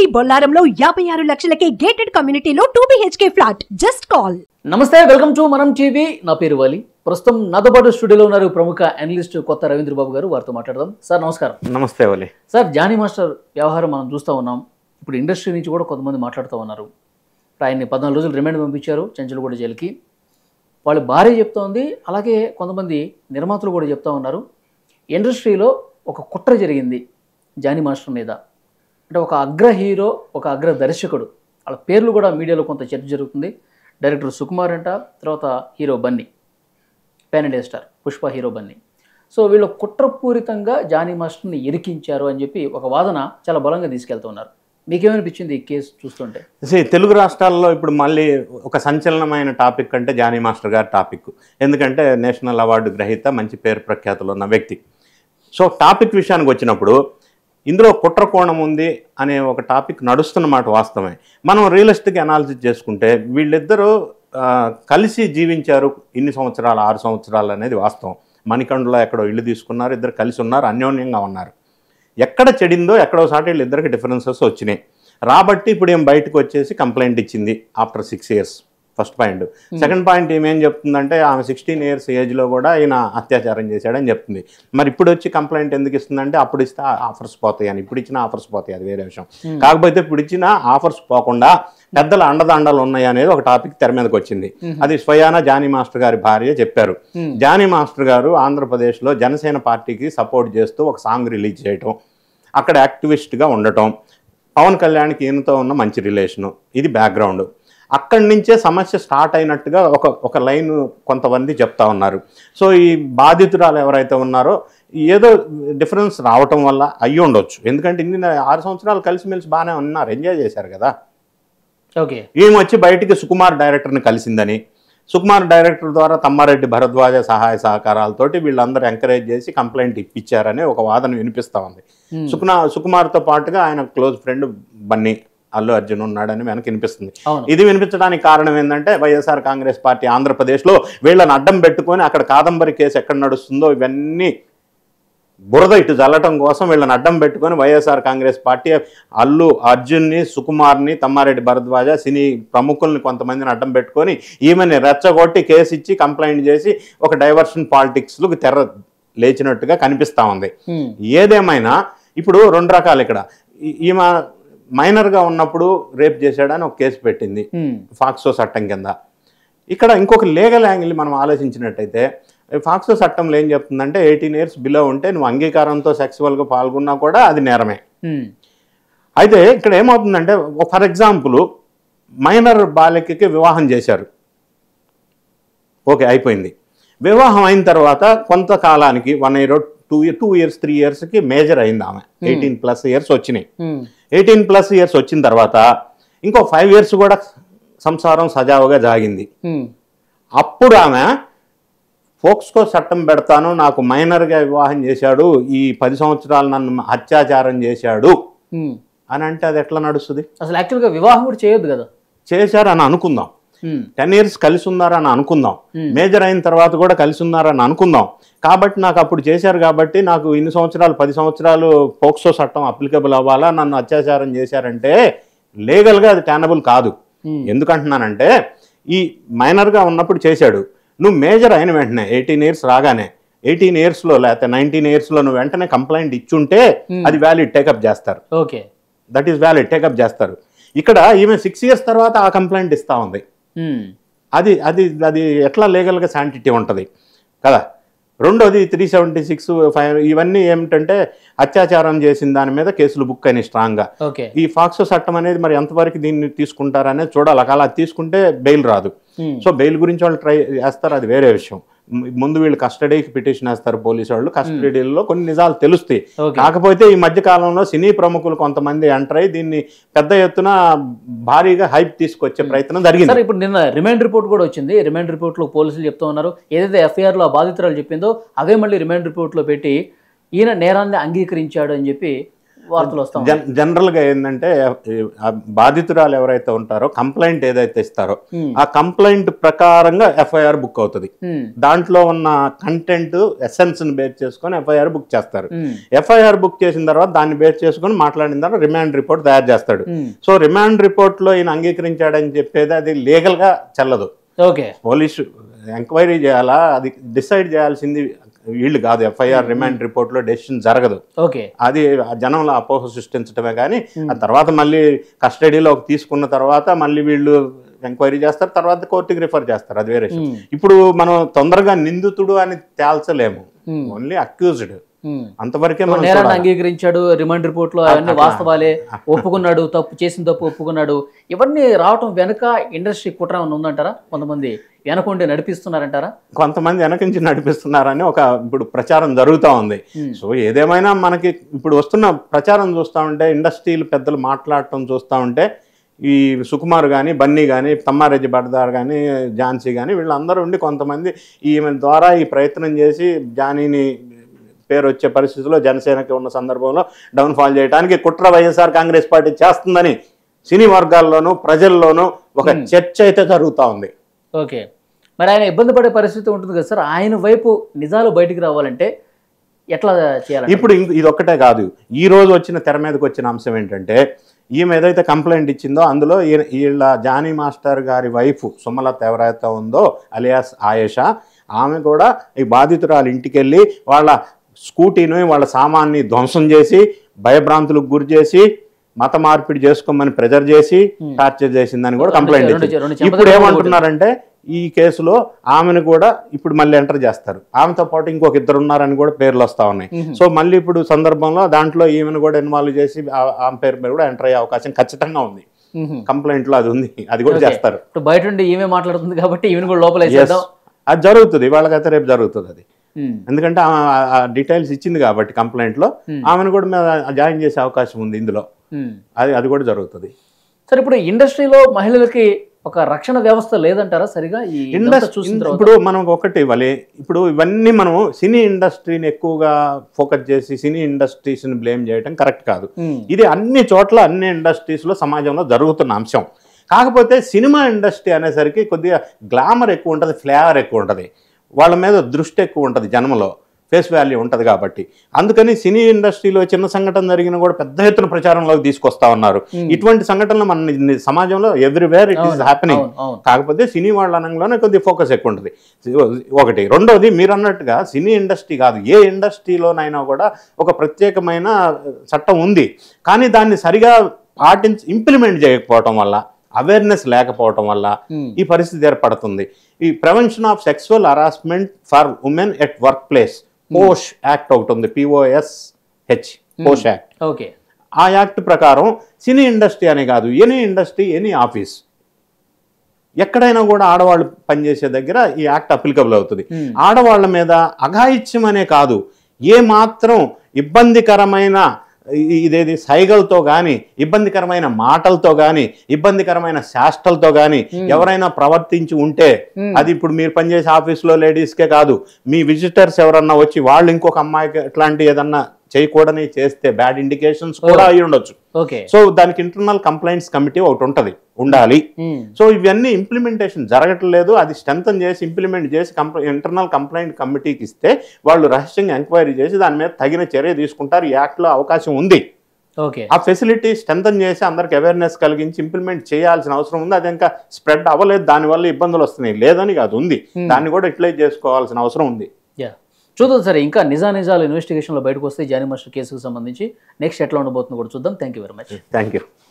మీ బొల్లారంలో 56 లక్షలకే gated కమ్యూనిటీలో 2 BHK flat. Just call. నమస్తే, welcome to Manam TV. నా పేరు వలి. ప్రస్తుతం నాతో పాటు స్టూడియోలో ఉన్నారు ప్రముఖ అనలిస్ట్ కొత్త రవీంద్ర బాబు గారు. వారితో మాట్లాడదాం. సార్ నమస్కారం. నమస్తే వలి. సార్, జానీ మాస్టర్ వ్యవహారం మనం చూస్తూ ఉన్నాం. ఇప్పుడు ఇండస్ట్రీ నుంచి కూడా కొంతమంది మాట్లాడుతూ ఉన్నారు. ఆయన్ని 14 రోజులు రిమాండ్ పంపించారు చెంచల్గూడ జైలుకి. వాళ్ళ భార్య చెప్తా ఉంది, అలాగే కొంతమంది నిర్మాతలు కూడా చెప్తా ఉన్నారు, ఇండస్ట్రీలో ఒక కుట్ర జరిగింది జానీ మాస్టర్ మీద. అంటే ఒక అగ్ర హీరో, ఒక అగ్ర దర్శకుడు, వాళ్ళ పేర్లు కూడా మీడియాలో కొంత చర్చ జరుగుతుంది. డైరెక్టర్ సుకుమార్ అంట, తర్వాత hero Bunny, pan India star Pushpa hero Bunny. So వీళ్ళు కుట్రపూరితంగా జానీ మాస్టర్ని ఇరికించారు అని చెప్పి ఒక వాదన చాలా బలంగా తీసుకెళ్తూ ఉన్నారు. మీకేమనిపించింది ఈ కేసు చూస్తుంటే? తెలుగు రాష్ట్రాల్లో ఇప్పుడు మళ్ళీ ఒక సంచలనమైన టాపిక్ అంటే జానీ మాస్టర్ గారి టాపిక్. ఎందుకంటే నేషనల్ అవార్డు గ్రహీత, మంచి పేరు ప్రఖ్యాతులు ఉన్న వ్యక్తి. సో టాపిక్ విషయానికి వచ్చినప్పుడు ఇందులో కుట్ర కోణం ఉంది అనే ఒక టాపిక్ నడుస్తున్నమాట వాస్తవమే. మనం రియలిస్టిక్ అనాలిసిస్ చేసుకుంటే వీళ్ళిద్దరూ కలిసి జీవించారు ఇన్ని సంవత్సరాలు, 6 సంవత్సరాలు అనేది వాస్తవం. మణికండలో ఎక్కడో ఇల్లు తీసుకున్నారు, ఇద్దరు కలిసి ఉన్నారు, అన్యోన్యంగా ఉన్నారు. ఎక్కడ చెడిందో ఎక్కడోసారి వీళ్ళిద్దరికి డిఫరెన్సెస్ వచ్చినాయి. రాబట్టి ఇప్పుడు ఏం బయటకు వచ్చేసి కంప్లైంట్ ఇచ్చింది after 6 years. First point. Second point ఏమేం చెప్తుందంటే ఆమె 16 years ఏజ్లో కూడా ఈయన అత్యాచారం చేశాడని చెప్తుంది. మరి ఇప్పుడు వచ్చి కంప్లైంట్ ఎందుకు ఇస్తుందంటే అప్పుడు ఇస్తే ఆఫర్స్ పోతాయి అని. ఇప్పుడు ఇచ్చిన ఆఫర్స్ పోతాయి, అది వేరే విషయం. కాకపోతే ఇప్పుడు ఇచ్చిన ఆఫర్స్ పోకుండా పెద్దల అండదండలు ఉన్నాయి అనేది ఒక టాపిక్ తెర మీదకి వచ్చింది. అది స్వయాన జానీ మాస్టర్ గారి భార్య చెప్పారు. జానీ మాస్టర్ గారు ఆంధ్రప్రదేశ్లో జనసేన పార్టీకి సపోర్ట్ చేస్తూ ఒక సాంగ్ రిలీజ్ చేయటం, అక్కడ యాక్టివిస్ట్గా ఉండటం, పవన్ కళ్యాణ్కి ఈయనతో ఉన్న మంచి రిలేషను, ఇది బ్యాక్గ్రౌండ్. అక్కడి నుంచే సమస్య స్టార్ట్ అయినట్టుగా ఒక లైన్ కొంతమంది చెప్తా ఉన్నారు. సో ఈ బాధితురాలు ఎవరైతే ఉన్నారో ఏదో డిఫరెన్స్ రావటం వల్ల అయ్యి ఉండొచ్చు. ఎందుకంటే ఇన్ని 6 సంవత్సరాలు కలిసిమెలిసి బాగానే ఉన్నారు, ఎంజాయ్ చేశారు కదా. ఓకే. ఈమె వచ్చి బయటికి సుకుమార్ డైరెక్టర్ని కలిసిందని, సుకుమార్ డైరెక్టర్ ద్వారా తమ్మారెడ్డి భరద్వాజ సహాయ సహకారాలతోటి వీళ్ళందరూ ఎంకరేజ్ చేసి కంప్లైంట్ ఇప్పించారనే ఒక వాదన వినిపిస్తూ ఉంది. సుకుమార్తో పాటుగా ఆయన క్లోజ్ ఫ్రెండ్ బన్నీ, అల్లు అర్జున్ ఉన్నాడని వెనక వినిపిస్తుంది. ఇది వినిపించడానికి కారణం ఏంటంటే వైఎస్ఆర్ కాంగ్రెస్ పార్టీ ఆంధ్రప్రదేశ్లో వీళ్ళని అడ్డం పెట్టుకొని అక్కడ కాదంబరి కేసు ఎక్కడ నడుస్తుందో ఇవన్నీ బురద ఇటు జల్లటం కోసం వీళ్ళని అడ్డం పెట్టుకొని వైఎస్ఆర్ కాంగ్రెస్ పార్టీ అల్లు అర్జున్ని, సుకుమార్ని, తమ్మారెడ్డి భరద్వాజ, సినీ ప్రముఖుల్ని కొంతమందిని అడ్డం పెట్టుకొని ఈమెని రెచ్చగొట్టి కేసు ఇచ్చి కంప్లైంట్ చేసి ఒక డైవర్షన్ పాలిటిక్స్లకు తెర లేచినట్టుగా కనిపిస్తూ ఉంది. ఏదేమైనా ఇప్పుడు 2 రకాలు. ఇక్కడ ఈమె మైనర్గా ఉన్నప్పుడు రేప్ చేశాడని ఒక కేసు పెట్టింది ఫాక్సో చట్టం కింద. ఇక్కడ ఇంకొక లీగల్ యాంగిల్ మనం ఆలోచించినట్టయితే ఫాక్సో చట్టంలో ఏం చెప్తుందంటే 18 years బిలో ఉంటే నువ్వు అంగీకారంతో సెక్సువల్గా పాల్గొన్నా కూడా అది నేరమే. అయితే ఇక్కడ ఏమవుతుందంటే ఫర్ ఎగ్జాంపుల్ మైనర్ బాలికకి వివాహం చేశారు, ఓకే అయిపోయింది. వివాహం అయిన తర్వాత కొంతకాలానికి 1 year, 2 years, 3 yearsకి మేజర్ అయింది ఆమె. 18+ years వచ్చినాయి. 18+ years వచ్చిన తర్వాత ఇంకో 5 years కూడా సంసారం సజావుగా జాగింది. అప్పుడు ఆమె ఫోక్స్కో చట్టం పెడతాను, నాకు మైనర్గా వివాహం చేశాడు, ఈ 10 సంవత్సరాలు నన్ను అత్యాచారం చేశాడు అని అంటే అది ఎట్లా నడుస్తుంది? అసలు యాక్చువల్గా వివాహం కూడా చేయొద్దు కదా. చేశారని అనుకుందాం, 10 years కలిసి ఉన్నారని అనుకుందాం, మేజర్ అయిన తర్వాత కూడా కలిసి ఉన్నారని అనుకుందాం. కాబట్టి నాకు అప్పుడు చేశారు కాబట్టి నాకు ఇన్ని సంవత్సరాలు 10 సంవత్సరాలు పోక్సో చట్టం అప్లికబుల్ అవ్వాలా, నన్ను అత్యాచారం చేశారంటే లీగల్గా అది టెనబుల్ కాదు. ఎందుకంటున్నానంటే ఈ మైనర్గా ఉన్నప్పుడు చేశాడు, నువ్వు మేజర్ అయిన వెంటనే 18 years రాగానే 18 yearsలో లేకపోతే 19 yearsలో నువ్వు వెంటనే కంప్లైంట్ ఇచ్చుంటే అది వ్యాలిడ్ టేకప్ చేస్తారు. Okay, that is valid take up చేస్తారు. ఇక్కడ ఈమె 6 years తర్వాత ఆ కంప్లైంట్ ఇస్తూ ఉంది. అది అది అది ఎట్లా లీగల్గా శాంటిటీ ఉంటుంది కదా. రెండోది 376, 5 ఇవన్నీ ఏమిటంటే అత్యాచారం చేసిన దాని మీద కేసులు బుక్ అయినాయి స్ట్రాంగ్గా. ఈ ఫాక్సో చట్టం అనేది మరి ఎంతవరకు దీన్ని తీసుకుంటారనేది చూడాలి. అలా తీసుకుంటే బెయిల్ రాదు. సో బెయిల్ గురించి వాళ్ళు ట్రై చేస్తారు, అది వేరే విషయం. ముందు వీళ్ళు కస్టడీకి పిటిషన్ వేస్తారు పోలీసు వాళ్ళు, కస్టడీలో కొన్ని నిజాలు తెలుస్తాయి. కాకపోతే ఈ మధ్య కాలంలో సినీ ప్రముఖులు కొంతమంది ఎంటర్ అయ్యి దీన్ని పెద్ద ఎత్తున భారీగా హైప్ తీసుకొచ్చే ప్రయత్నం జరిగింది. ఇప్పుడు నిన్న రిమాండ్ రిపోర్ట్ కూడా వచ్చింది. రిమాండ్ రిపోర్ట్లో పోలీసులు చెప్తూ ఉన్నారు, ఏదైతే ఎఫ్ఐఆర్లో ఆ బాధితురాలు చెప్పిందో అవే మళ్ళీ రిమాండ్ రిపోర్ట్లో పెట్టి ఈయన నేరాన్ని అంగీకరించాడు అని చెప్పి వార్తలు వస్తాం. జనరల్గా ఏంటంటే బాధితురాలు ఎవరైతే ఉంటారో కంప్లైంట్ ఏదైతే ఇస్తారో ఆ కంప్లైంట్ ప్రకారంగా ఎఫ్ఐఆర్ బుక్ అవుతుంది. దాంట్లో ఉన్న కంటెంట్ ఎసెన్స్ ని బేస్ చేసుకొని ఎఫ్ఐఆర్ బుక్ చేస్తారు. ఎఫ్ఐఆర్ బుక్ చేసిన తర్వాత దాన్ని బేస్ చేసుకొని మాట్లాడిన తర్వాత రిమాండ్ రిపోర్ట్ తయారు చేస్తాడు. సో రిమాండ్ రిపోర్ట్ లో ఈయన అంగీకరించాడని చెప్పేది అది లీగల్ గా చెల్లదు. ఓకే, పోలీసు ఎంక్వైరీ చేయాలా, అది డిసైడ్ చేయాల్సింది వీళ్ళు కాదు. ఎఫ్ఐఆర్ రిమాండ్ రిపోర్ట్ లో డెసిషన్ జరగదు. ఓకే, అది జనంలో అపోహ సృష్టించడమే కానీ ఆ తర్వాత మళ్ళీ కస్టడీలోకి తీసుకున్న తర్వాత మళ్ళీ వీళ్ళు ఎంక్వైరీ చేస్తారు, తర్వాత కోర్టుకి రిఫర్ చేస్తారు, అది వేరే విషయం. ఇప్పుడు మనం తొందరగా నిందితుడు అని తేల్చలేము, ఓన్లీ అక్యూజ్డ్ అంతవరకే. నేరాన్ని అంగీకరించాడు, రిమాండ్ రిపోర్ట్ లో అవన్నీ వాస్తవాలే, ఒప్పుకున్నాడు, తప్పు చేసిన తప్పు ఒప్పుకున్నాడు, ఇవన్నీ రావటం వెనుక ఇండస్ట్రీ కుట్ర ఉందంటారా? కొంతమంది వెనకుండి నడిపిస్తున్నారంటారా? కొంతమంది వెనక నుంచి నడిపిస్తున్నారని ఒక ఇప్పుడు ప్రచారం జరుగుతూ ఉంది. సో ఏదేమైనా మనకి ఇప్పుడు వస్తున్న ప్రచారం చూస్తూ ఉంటే, ఇండస్ట్రీలు పెద్దలు మాట్లాడటం చూస్తూ ఉంటే, ఈ సుకుమార్ కానీ, బన్నీ కానీ, తమ్మారెడ్డి బర్దార్ కానీ, ఝాన్సీ కానీ వీళ్ళందరూ ఉండి కొంతమంది ఈమె ద్వారా ఈ ప్రయత్నం చేసి జానీని పేరు వచ్చే పరిస్థితిలో జనసేనకి ఉన్న సందర్భంలో డౌన్ఫాల్ చేయడానికి కుట్ర వైఎస్ఆర్ కాంగ్రెస్ పార్టీ చేస్తుందని సినీ వర్గాల్లోనూ ప్రజల్లోనూ ఒక చర్చ అయితే జరుగుతూ ఉంది. ఓకే, మరి ఆయన ఇబ్బంది పడే పరిస్థితి ఉంటుంది కదా సార్, ఆయన వైపు నిజాలు బయటికి రావాలంటే ఎట్లా చేయాలి? ఇప్పుడు ఇది ఒక్కటే కాదు, ఈ రోజు వచ్చిన తెర మీదకి వచ్చిన అంశం ఏంటంటే, ఈమె ఏదైతే కంప్లైంట్ ఇచ్చిందో అందులో వీళ్ళ జానీ మాస్టర్ గారి వైఫ్ సుమలత ఎవరైతే ఉందో అలియాస్ ఆయేషా, ఆమె కూడా ఈ బాధితురాలు ఇంటికి వెళ్ళి వాళ్ళ స్కూటీని, వాళ్ళ సామాన్ని ధ్వంసం చేసి, భయభ్రాంతులకు గురి చేసి, మత మార్పిడి చేసుకోమని ప్రెజర్ చేసి టార్చర్ చేసిందని కూడా కంప్లైంట్ ఇచ్చింది. ఇప్పుడు ఏమంటున్నారంటే ఈ కేసులో ఆమెను కూడా ఇప్పుడు మళ్ళీ ఎంటర్ చేస్తారు, ఆమెతో పాటు ఇంకొక ఇద్దరు ఉన్నారని కూడా పేర్లు వస్తా ఉన్నాయి. సో మళ్ళీ ఇప్పుడు సందర్భంలో దాంట్లో ఈమెను కూడా ఇన్వాల్వ్ చేసి ఆమె పేరు కూడా ఎంటర్ అయ్యే అవకాశం ఖచ్చితంగా ఉంది. కంప్లైంట్ లో అది ఉంది, అది కూడా చేస్తారు. బయట ఉండి ఈమె మాట్లాడుతుంది కాబట్టి ఈమెను కూడా లోపల అది జరుగుతుంది, వాళ్ళకైతే రేపు జరుగుతుంది అది. ఎందుకంటే డీటెయిల్స్ ఇచ్చింది కాబట్టి కంప్లైంట్ లో ఆమెను కూడా జాయిన్ చేసే అవకాశం ఉంది ఇందులో, అది కూడా జరుగుతుంది. సరే, ఇప్పుడు ఇండస్ట్రీలో మహిళలకి ఒక రక్షణ వ్యవస్థ లేదంటారా సరిగా? ఇప్పుడు మనం ఒకటి ఇవ్వాలి, ఇప్పుడు ఇవన్నీ మనం సినీ ఇండస్ట్రీని ఎక్కువగా ఫోకస్ చేసి సినీ ఇండస్ట్రీస్ ని బ్లేమ్ చేయడం కరెక్ట్ కాదు. ఇది అన్ని చోట్ల అన్ని ఇండస్ట్రీస్ లో సమాజంలో జరుగుతున్న అంశం. కాకపోతే సినిమా ఇండస్ట్రీ అనేసరికి కొద్దిగా గ్లామర్ ఎక్కువ ఉంటుంది, ఫ్లేవర్ ఎక్కువ ఉంటుంది, వాళ్ళ మీద దృష్టి ఎక్కువ ఉంటుంది, జనంలో ఫేస్ వాల్యూ ఉంటుంది కాబట్టి. అందుకని సినీ ఇండస్ట్రీలో చిన్న సంఘటన జరిగిన కూడా పెద్ద ఎత్తున ప్రచారంలోకి తీసుకొస్తా ఉన్నారు. ఇటువంటి సంఘటనలు మన సమాజంలో ఎవ్రీవేర్ ఇట్ ఈస్ హ్యాపెనింగ్. కాకపోతే సినీ వాళ్ళ అనంలోనే కొద్దిగా ఫోకస్ ఎక్కువ ఉంటుంది ఒకటి. రెండోది మీరు అన్నట్టుగా సినీ ఇండస్ట్రీ కాదు, ఏ ఇండస్ట్రీలోనైనా కూడా ఒక ప్రత్యేకమైన చట్టం ఉంది, కానీ దాన్ని సరిగా ఇంప్లిమెంట్ చేయకపోవటం వల్ల, అవేర్నెస్ లేకపోవటం వల్ల ఈ పరిస్థితి ఏర్పడుతుంది. ఈ prevention of sexual harassment for women at work place POSH act ఒకటి ఉంది, POSH పోష్ యాక్ట్. ఓకే, ఆ యాక్ట్ ప్రకారం సినీ ఇండస్ట్రీ అనే కాదు, ఎనీ ఇండస్ట్రీ, ఎనీ ఆఫీస్, ఎక్కడైనా కూడా ఆడవాళ్ళు పనిచేసే దగ్గర ఈ యాక్ట్ అప్లికబుల్ అవుతుంది. ఆడవాళ్ళ మీద అఘాయిత్యం అనే కాదు, ఏ మాత్రం ఇబ్బందికరమైన ఇదేది సైగలతో కానీ, ఇబ్బందికరమైన మాటలతో కానీ, ఇబ్బందికరమైన శాస్త్రలతో కానీ ఎవరైనా ప్రవర్తించి ఉంటే, అది ఇప్పుడు మీరు పనిచేసే ఆఫీస్లో లేడీస్కే కాదు, మీ విజిటర్స్ ఎవరన్నా వచ్చి వాళ్ళు ఇంకొక అమ్మాయికి ఇట్లాంటి ఏదన్నా చేయకూడని చేస్తే బ్యాడ్ ఇండికేషన్స్ కూడా అయి ఉండొచ్చు. సో దానికి ఇంటర్నల్ కంప్లైంట్స్ కమిటీ ఒకటి ఉండాలి. సో ఇవన్నీ ఇంప్లిమెంటేషన్ జరగట్లేదు, అది స్ట్రెంథన్ చేసి ఇంప్లిమెంట్ చేసి ఇంటర్నల్ కంప్లైంట్ కమిటీకి ఇస్తే వాళ్ళు రహస్యంగా ఎంక్వైరీ చేసి దాని మీద తగిన చర్య తీసుకుంటారు. ఈ యాక్ట్లో అవకాశం ఉంది. ఆ ఫెసిలిటీ స్ట్రెంథన్ చేసి అందరికి అవేర్నెస్ కలిగించి ఇంప్లిమెంట్ చేయాల్సిన అవసరం ఉంది. అది ఇంకా స్ప్రెడ్ అవ్వలేదు, దానివల్ల ఇబ్బందులు వస్తున్నాయి లేదని కాదు, ఉంది, దాన్ని కూడా యూటిలైజ్ చేసుకోవాల్సిన అవసరం ఉంది. చూద్దాం సరే, ఇంకా నిజాలు ఇన్వెస్టిగేషన్లో బయటకు వస్తే జానీ మాస్టర్ కేసుకు సంబంధించి నెక్స్ట్ ఎట్లా ఉండబోతుందో కూడా చూద్దాం. Thank you very much. Thank you.